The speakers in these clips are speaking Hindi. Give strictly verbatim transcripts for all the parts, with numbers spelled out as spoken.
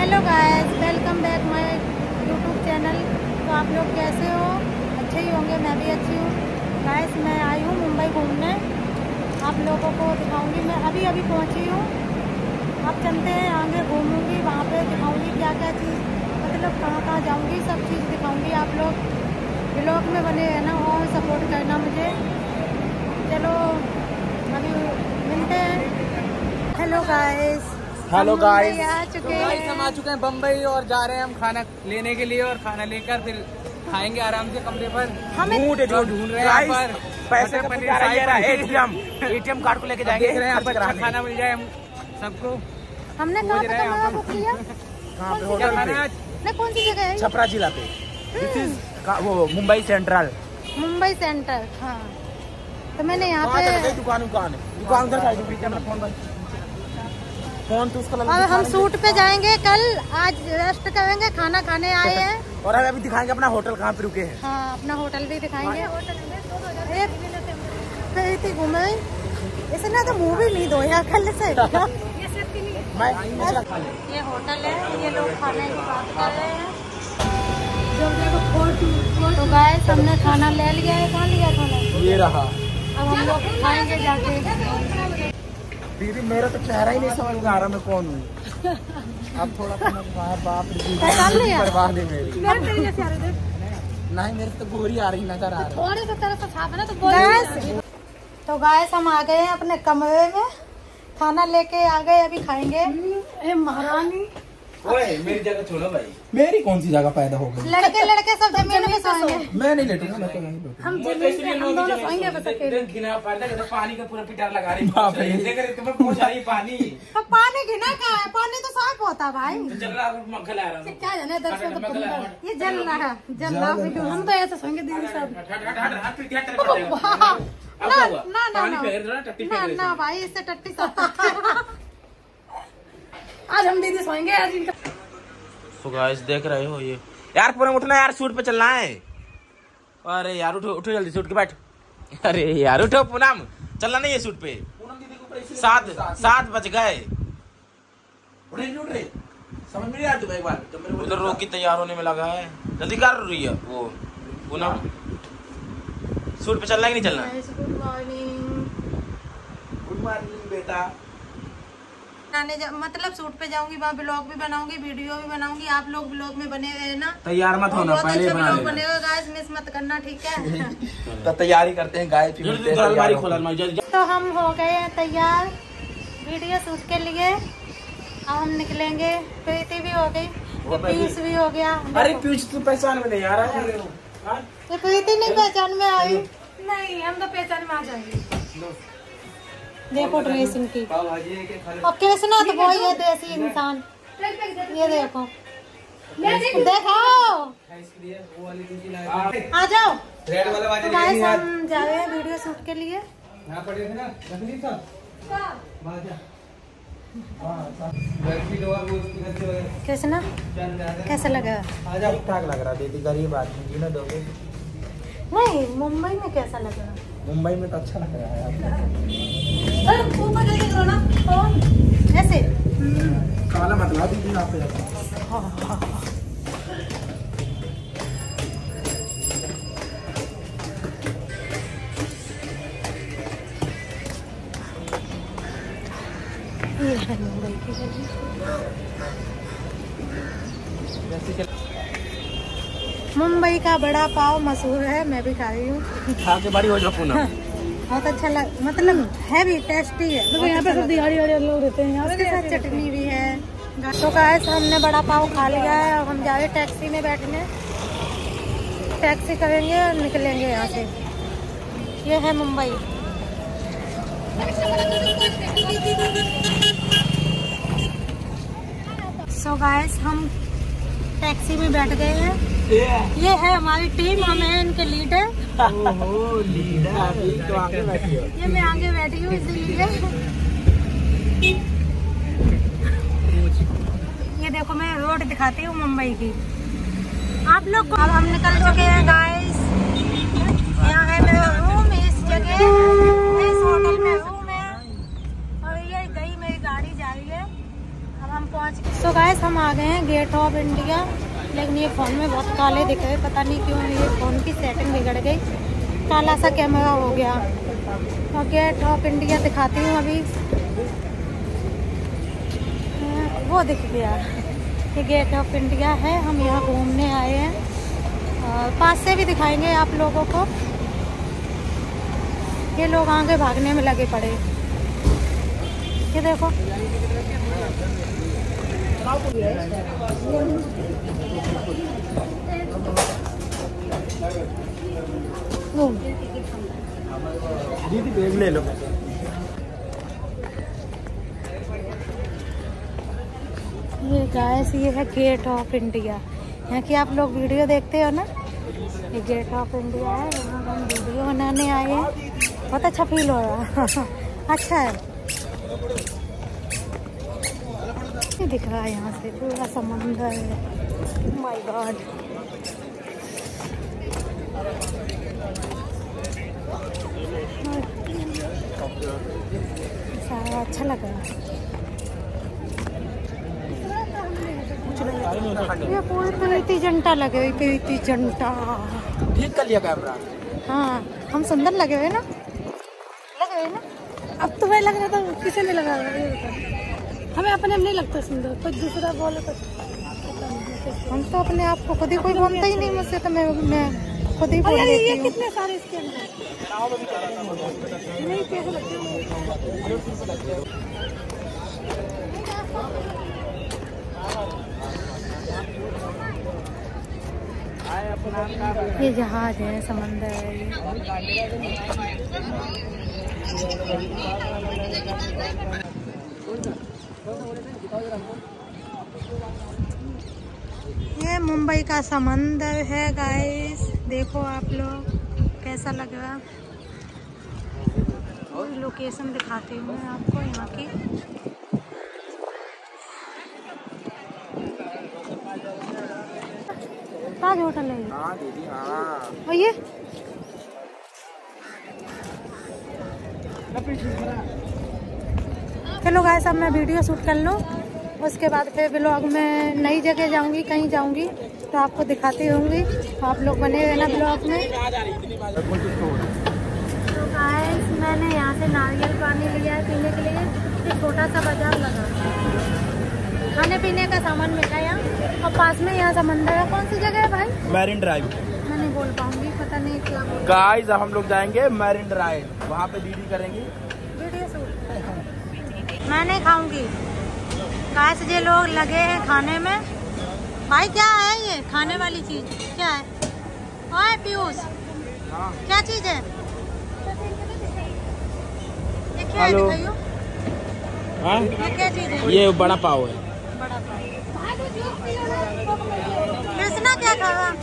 Hello guys, welcome back my YouTube channel. तो आप लोग कैसे हो? अच्छे ही होंगे, मैं भी अच्छी हूँ। गाइस, मैं आई हूँ मुंबई घूमने, आप लोगों को दिखाऊंगी। मैं अभी अभी पहुँची हूँ। आप चलते हैं आगे, घूमूंगी, वहाँ पे दिखाऊंगी क्या क्या चीज़, मतलब कहाँ कहाँ जाऊँगी, सब चीज़ दिखाऊंगी। आप लोग ब्लॉग में बने रहना और सपोर्ट करना मुझे। चलो अभी मिलते हैं। हेलो गाइस, हेलो गाइस, आ चुके हैं। हम आ चुके हैं बम्बई और जा रहे हैं हम खाना लेने के लिए, और खाना लेकर फिर खाएंगे आराम से कमरे पर। हमें जो ढूंढ रहे हैं यहाँ पर पैसे मटर का पनीर, जा रहा है, ये रहा शाही एटीएम एटीएम कार्ड को लेके जाएंगे। देख रहे हैं यहाँ पर अच्छा खाना मिल जाए हम सबको। हमने कहाँ पे कमरा बुक किया? कहाँ पे? कौन सी होटल खाना पे, है आज? नहीं, कौन सी जगह है? छपरा जिला पे। दिस इज वो मुंबई सेंट्रल। मुंबई सेंटर। हाँ, तो मैंने यहाँ कहाँ चले गए? पे दुकान दुकान दुकान उधर साइड में। कैमरा फोन बंद, फोन तो उसका लगा। अब हम शूट पे जाएंगे कल, आज रेस्ट करेंगे, खाना खाने आए हैं। और हम अभी दिखाएंगे अपना होटल कहाँ पे रुके हैं। हाँ, अपना होटल भी दिखाएंगे। एक घूमे इसने तो मुँह भी नहीं धोया कल से। मैं मछला खा ले। ये होटल है, ये लोग खाने की बात कर रहे हैं। तो गाइस, हमने खाना ले लिया है। कहाँ लिया खाना? ये रहा। अब हम लोग खाएंगे जाके। दीदी, मेरा तो चेहरा ही नहीं समझ में आ रहा मैं कौन हूँ। अब थोड़ा बाप पहचान लिया? बर्बाद है मेरी। मेरे नहीं, मेरे तो गोरी आ रही नजर आ रही। थोड़ी सी तरह से छाप ना तो बोल। तो गाइस, हम आ गए हैं अपने कमरे में, खाना लेके आ गए, अभी खाएंगे। ए महारानी, ओए मेरी जगह छोड़ो भाई। मेरी कौन सी जगह पैदा हो गई? लड़के लड़के सब जमीन में सोएंगे। मैं नहीं लेटूंगा, मैं तो यहीं बैठूंगा। हम जमीन में हम दोनों सोएंगे बस अकेले। पानी का पूरा पिटार लगा रही। बाप रे, तुम्हें पहुंच रही पानी। अब पानी घिना का है? पानी तो साफ होता भाई। चल रहा मक्खल आ रहा। क्या जाने दर्शन तो तुम ये जल रहा है, जल रहा है। हम तो ऐसे सोएंगे दीदी सब। ना ना ना ना ना भाई, इससे टट्टी सब। आज हम दीदी सोएंगे आज इनका। तो गाइस, देख रहे हो ये यार, पूरा उठना यार, शूट पे चलना है। अरे यार उठो उठो जल्दी, शूट के बैठ। अरे यार उठो पूनम, चलना नहीं है शूट पे। सात सात बज गए। समझ में नहीं आ रहा। एक बार उधर रोक की तैयार होने में लगा है, जल्दी कर रही है वो पूनम। शूट पे चलना है कि नहीं चलना? Good morning. गुड मॉर्निंग बेटा। मतलब शूट पे जाऊंगी, वहाँ ब्लॉग भी बनाऊंगी, वीडियो भी बनाऊंगी। आप लोग ब्लॉग में बने रहे ना, तैयार मत होना, पहले अच्छा ब्लॉग बनेगा गाइस, मिस मत करना, ठीक है? तो तैयारी करते हैं गाइस। तो हम हो गए हैं तैयार वीडियो शूट के लिए। अब हम निकलेंगे। प्रीति भी हो गई, पीयूष भी हो गया। अरे पीयूष तू पहचान में नहीं आ रहा है। तो प्रीति नहीं पहचान में आई? नहीं, हम तो पहचान में आ जाएंगे। देखो ड्रेस इनकी, और कृष्णा तो वही है देसी इंसान। ये देखो, देखो, आ जाओ। तो गाइस, हम जा रहे हैं वीडियो शूट के लिए। कृष्णा, कैसा लगा? ठीक ठाक लग रहा दीदी, गरीब आदमी जीने दोगे? नहीं, मुंबई में कैसा लगा? मुंबई में तो अच्छा लग रहा है। ऊपर जाके करो ना, तो ऐसे काला मतलब दीदी यहाँ पे जाता। ये है मुंबई की गली। मुंबई का बड़ा पाव मशहूर है, मैं भी खा रही हूँ। खा के बड़ी हो जाओ पूनम। बहुत अच्छा लग, मतलब है भी टेस्टी है। देखो यहाँ पे सब दिहाड़ी वाले लोग रहते हैं, यहाँ उसके साथ चटनी भी है। तो गाइस, हमने बड़ा पाव खा लिया है। अब हम जा रहे टैक्सी में बैठने, टैक्सी करेंगे और निकलेंगे यहाँ से। ये है मुंबई। सो गाइस, हम टैक्सी में बैठ गए हैं। ये है हमारी टीम, हम हैं इनके लीडर। ओहो लीडर, अभी तो आगे बैठी हो। ये मैं आगे बैठी हूँ इसीलिए। ये देखो, मैं रोड दिखाती हूँ मुंबई की आप लोग को। अब हम निकल चुके हैं गाइस। यहाँ है मेरा रूम, इस जगह, इस होटल में रूम है। और ये गई मेरी गाड़ी जा रही है। अब हम हम पहुंच गए। सो गाइस हम आ गए हैं गेट ऑफ इंडिया, लेकिन ये फ़ोन में बहुत काले दिख रहे, पता नहीं क्यों। ये फ़ोन की सेटिंग बिगड़ गई, काला सा कैमरा हो गया। और गेट ऑफ इंडिया दिखाती हूँ अभी। वो दिख गया, ये गेट ऑफ इंडिया है। हम यहाँ घूमने आए हैं और पास से भी दिखाएंगे आप लोगों को। ये लोग आगे भागने में लगे पड़े, ये देखो। दीदी बैग ले लो। ये गाइस ये है गेट ऑफ इंडिया। यहाँ की आप लोग वीडियो देखते हो ना, ये गेट ऑफ इंडिया है। यहाँ हम वीडियो बनाने आए हैं, बहुत अच्छा फील हो रहा है। अच्छा है, ये दिख रहा है यहाँ से पूरा समंदर है। माय गॉड, सारा अच्छा लग रहा है। ये पूरी प्रीति जनता लगे हुई, प्रीति जनता। ठीक कर लिया कैमरा। हाँ हम सुंदर लगे हुए ना, लगे हुए ना। अब तुम्हें लग रहा था, किसे नहीं लगा रहा है? हमें अपने नहीं लगता सुंदर, कोई दूसरा बोले तो। हम तो अपने आप को खुद ही, कोई बोलता ही नहीं मुझसे, तो मैं मैं खुद ही बोल देती हूँ। कितने सारे इसके अंदर नहीं कैसे लगते हैं? ये जहाज है, समंदर है ये। ये मुंबई का समंदर है गाइस, देखो आप लोग कैसा लग रहा। लोकेशन दिखाती हूँ मैं आपको यहाँ की। ताज होटल है ये। हाँ दीदी हाँ। और ये चलो गाइस, अब मैं वीडियो शूट कर लूँ, उसके बाद फिर ब्लॉग में नई जगह जाऊंगी, कहीं जाऊंगी तो आपको दिखाती होंगी। आप लोग बने रहना ब्लॉग में। तो गाइस मैंने यहाँ से नारियल पानी लिया है पीने के लिए। एक छोटा सा बाजार लगा, खाने पीने का सामान मिलता है यहाँ। और पास में यहाँ समंदर है। कौन सी जगह है भाई? मैरिन ड्राइव। मैं नहीं बोल पाऊंगी, पता नहीं क्या बोल। गाइस हम लोग जाएंगे मैरिन ड्राइव, वहाँ पे दीदी करेंगे वीडियो शूट। मैं नहीं खाऊंगी गाइस, ये लोग लगे हैं खाने में। भाई क्या है ये खाने वाली चीज? क्या है? ओए पीयूष, क्या चीज है ये? क्या है दिखाइयो? हाँ? ये क्या चीज है? ये बड़ा पाव है। बड़ा पाव। कृष्णा क्या खा रहा?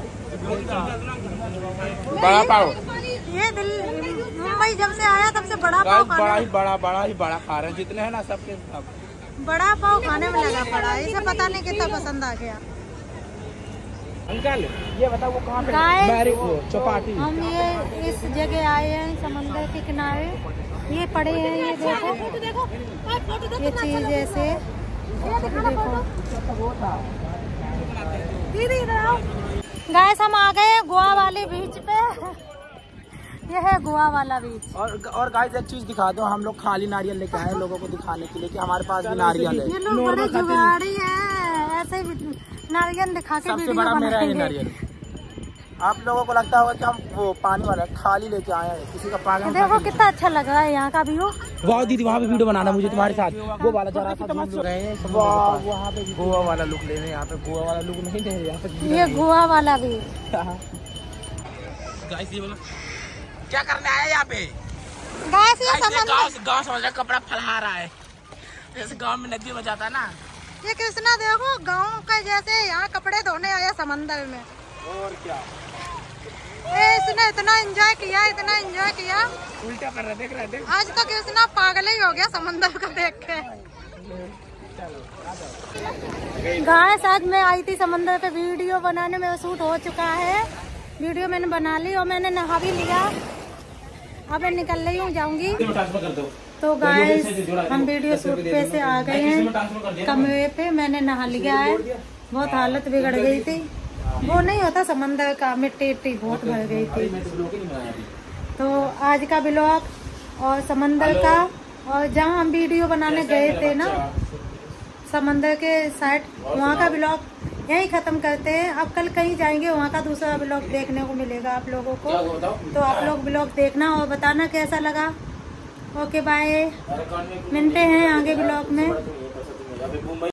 बड़ा पाव। ये दिल्ली मुंबई जब से आया तब से बड़ा पाव खा बड़ा रहा ही बड़ा बड़ा ही बड़ा खा रहे हैं, जितने हैं ना सबके सब। बड़ा पाव खाने में लगा पड़ा है। इसे पता नहीं कितना पसंद आ गया। अंकल ये बताओ वो कहाँ पे? गाइस मैरिन वो चौपाटी। हम ये इस जगह आए हैं समंदर के किनारे। ये पड़े हैं, ये देखो ये चीज ऐसे देखो। गाइस हम आ गए गोवा वाले बीच पे। ये है गोवा वाला बीच। और और गाइस एक चीज दिखा दो, हम लोग खाली नारियल लेके आए लोगों को दिखाने के लिए कि हमारे पास भी नारियल है। ये लोग बड़े जुगाड़ी हैं, ऐसे भी नारियल दिखा के सबसे बड़ा मेरा है नारियल। आप लोगों को लगता होगा कि हम वो पानी वाला खाली लेके आए हैं, किसी का पागल। देखो कितना अच्छा लग रहा है यहाँ का व्यू। वाह दीदी वहाँ पे वीडियो बनाना मुझे तुम्हारे साथ। वो वाला जरा सा रहे हैं वहाँ पे गोवा वाला लुक ले रहे हैं। यहाँ पे गोवा वाला लुक नहीं ले रहे, यहाँ पे ये गोवा वाला भी। गाइस ये बोलो क्या करने आए यहाँ पे? गाइस ये समंदर, गाँव गाँव समझ रहा, कपड़ा फैला रहा है जैसे गाँव में नदी में जाता है ना। ये कृष्णा देखो गाँव का जैसे यहाँ कपड़े धोने आया समंदर में। और क्या ए, इसने इतना एंजॉय किया, इतना एंजॉय किया। उल्टा कर रहा, देख रहा देख। आज तो कृष्णा पागल ही हो गया समंदर को देख के। गाइस आज मैं आई थी समंदर पे वीडियो बनाने में, शूट हो चुका है। वीडियो मैंने बना ली और मैंने नहा भी लिया। अब मैं निकल रही हूँ, जाऊंगी। तो गाइस हम वीडियो शूट पे से आ गए हैं कमरे पे। मैंने नहा लिया है, बहुत हालत बिगड़ गई थी। वो नहीं होता समंदर का, मिट्टी मिट्टी बहुत भर गई थी। तो आज का ब्लॉग और समंदर का, और जहाँ हम वीडियो बनाने गए थे ना समंदर के साइड, वहाँ का ब्लॉग यहीं खत्म करते हैं। अब कल कहीं जाएंगे, वहाँ का दूसरा ब्लॉग देखने को मिलेगा आप लोगों को। तो आप लोग ब्लॉग देखना और बताना कैसा लगा। ओके बाय, मिलते हैं आगे ब्लॉग में।